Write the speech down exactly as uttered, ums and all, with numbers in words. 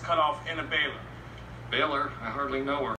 cut off in a baler? Baylor? I hardly know her.